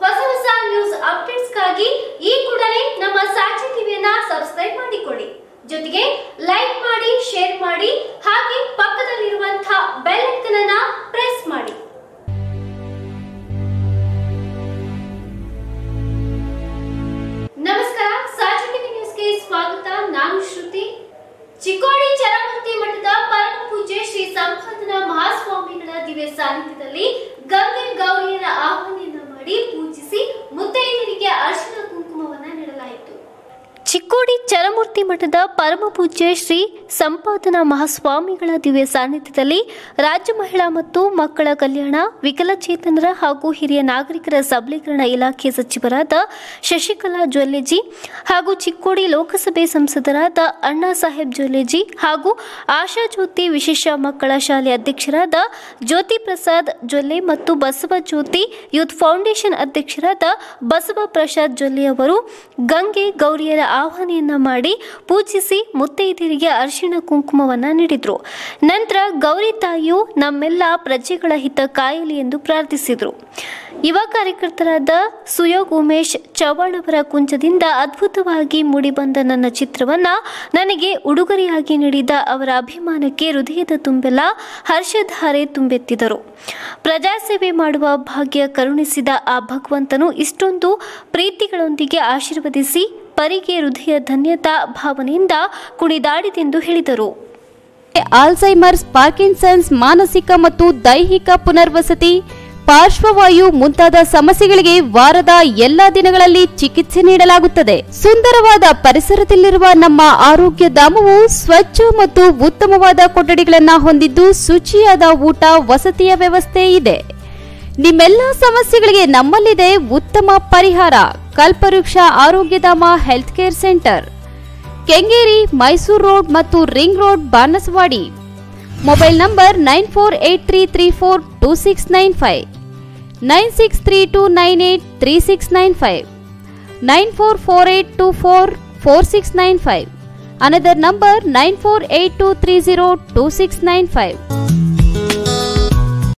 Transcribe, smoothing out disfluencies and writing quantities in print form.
ಹೊಸ ನ್ಯೂಸ್ ಅಪ್ಡೇಟ್ಸ್ಗಾಗಿ ಈ ಕೂಡಲೇ ನಮ್ಮ ಸಾಕ್ಷಿ ಟಿವಿಯನ್ನ ಸಬ್ಸ್ಕ್ರೈಬ್ ಮಾಡಿಕೊಳ್ಳಿ. ಜೊತೆಗೆ ಲೈಕ್ ಮಾಡಿ, ಶೇರ್ ಮಾಡಿ, ಹಾಗೆ ಪಕ್ಕದಲ್ಲಿರುವಂತಹ ಬೆಲ್ ಐಕಾನ್ ಅನ್ನು ಪ್ರೆಸ್ ಮಾಡಿ. ನಮಸ್ಕಾರ, ಸಾಕ್ಷಿ ಟಿವಿ ನ್ಯೂಸ್ಗೆ ಸ್ವಾಗತ. ನಾನು ಶ್ರುತಿ. ಚಿಕ್ಕೋಡಿ ಚರಮೂರ್ತಿ ಮಠದ ಪರಮ ಪೂಜ್ಯ ಶ್ರೀ ಸಂಪಾದನಾ ಮಹಾಸ್ವಾಮಿಗಳ ದಿವ್ಯ ಸಾನ್ನಿಧ್ಯದಲ್ಲಿ ಗಂಗೆ ಗೌರಿಯರ ಆಹ್ವಾನೆಯನ್ನ ಮಾಡಿ ಪೂಜಿಸಿ ಮುತ್ತೈದೆಯರಿಗೆ ಅರಿಶಿನ ಕುಂಕುಮವನ್ನ ನೀಡಲಾಯಿತು. ಚಿಕ್ಕೋಡಿ ಚರಮೂರ್ತಿ ಮಠದ ಪರಮ ಪೂಜ್ಯ ಶ್ರೀ ಸಂಪಾದನಾ ಮಹಾಸ್ವಾಮಿಗಳ ದಿವ್ಯ ಸಾನ್ನಿಧ್ಯದಲ್ಲಿ ರಾಜ್ಯ ಮಹಿಳಾ ಮತ್ತು ಮಕ್ಕಳ ಕಲ್ಯಾಣ, ವಿಕಲಚೇತನರ ಹಾಗೂ ಹಿರಿಯ ನಾಗರಿಕರ ಸಬಲೀಕರಣ ಇಲಾಖೆ ಸಚಿವರಾದ ಶಶಿಕಲಾ ಜೊಲ್ಲೆಜಿ ಹಾಗೂ ಚಿಕ್ಕೋಡಿ ಲೋಕಸಭೆ ಸಂಸದರಾದ ಅಣ್ಣಾ ಸಾಹೇಬ್ ಜೊಲ್ಲೆಜಿ ಹಾಗೂ ಆಶಾ ಜ್ಯೋತಿ ವಿಶೇಷ ಮಕ್ಕಳ ಶಾಲೆ ಅಧ್ಯಕ್ಷರಾದ ಜ್ಯೋತಿ ಪ್ರಸಾದ್ ಜೊಲ್ಲೆ ಮತ್ತು ಬಸವ ಜ್ಯೋತಿ ಯೂತ್ ಫೌಂಡೇಶನ್ ಅಧ್ಯಕ್ಷರಾದ ಬಸವ ಪ್ರಸಾದ್ ಜೊಲ್ಲೆ ಅವರು ಗಂಗೆ ಗೌರಿಯರ ಆಹ್ವಾನೆಯನ್ನ ಮಾಡಿ ಪೂಜಿಸಿ ಮುತ್ತೈದೆಯರಿಗೆ ಅರಿಶಿಣ ಕುಂಕುಮವನ್ನ ನೀಡಿದ್ರು. ನಂತರ ಗೌರಿ ತಾಯಿಯು ನಮ್ಮೆಲ್ಲ ಪ್ರಜೆಗಳ ಹಿತ ಕಾಯಲಿ ಎಂದು ಪ್ರಾರ್ಥಿಸಿದರು. ಯುವ ಕಾರ್ಯಕರ್ತರಾದ ಸುಯೋಗ್ ಉಮೇಶ್ ಚವ್ಹಾಣ್ ಅವರ ಕುಂಚದಿಂದ ಅದ್ಭುತವಾಗಿ ಮೂಡಿಬಂದ ನನ್ನ ಚಿತ್ರವನ್ನ ನನಗೆ ಉಡುಗೊರೆಯಾಗಿ ನೀಡಿದ ಅವರ ಅಭಿಮಾನಕ್ಕೆ ಹೃದಯದ ತುಂಬೆಲ್ಲ ಹರ್ಷಧಾರೆ ತುಂಬೆತ್ತಿದರು. ಪ್ರಜಾಸೇವೆ ಮಾಡುವ ಭಾಗ್ಯ ಕರುಣಿಸಿದ ಆ ಭಗವಂತನು ಇಷ್ಟೊಂದು ಪ್ರೀತಿಗಳೊಂದಿಗೆ ಆಶೀರ್ವದಿಸಿ ಪರಿಗೆ ಹೃದಯ ಧನ್ಯತಾ ಭಾವನೆಯಿಂದ ಕುಣಿದಾಡಿದೆಂದು ಹೇಳಿದರು. ಆಲ್ಝೈಮರ್ಸ್, ಪಾರ್ಕಿನ್ಸನ್ಸ್, ಮಾನಸಿಕ ಮತ್ತು ದೈಹಿಕ ಪುನರ್ವಸತಿ, ಪಾರ್ಶ್ವವಾಯು ಮುಂತಾದ ಸಮಸ್ಯೆಗಳಿಗೆ ವಾರದ ಎಲ್ಲಾ ದಿನಗಳಲ್ಲಿ ಚಿಕಿತ್ಸೆ ನೀಡಲಾಗುತ್ತದೆ. ಸುಂದರವಾದ ಪರಿಸರದಲ್ಲಿರುವ ನಮ್ಮ ಆರೋಗ್ಯ ಧಾಮವು ಸ್ವಚ್ಛ ಮತ್ತು ಉತ್ತಮವಾದ ಕೊಠಡಿಗಳನ್ನು ಹೊಂದಿದ್ದು ಶುಚಿಯಾದ ಊಟ, ವಸತಿಯ ವ್ಯವಸ್ಥೆ ಇದೆ. ನಿಮ್ಮೆಲ್ಲ ಸಮಸ್ಯೆಗಳಿಗೆ ನಮ್ಮಲ್ಲಿದೆ ಉತ್ತಮ ಪರಿಹಾರ. Kalpavriksha Arogyadhama health care centre, Kengeri, Mysuru road ಮತ್ತು ring road, Banasawadi. Mobile number 9483342695, 9632983695, 9448244695. Another number 9482302695.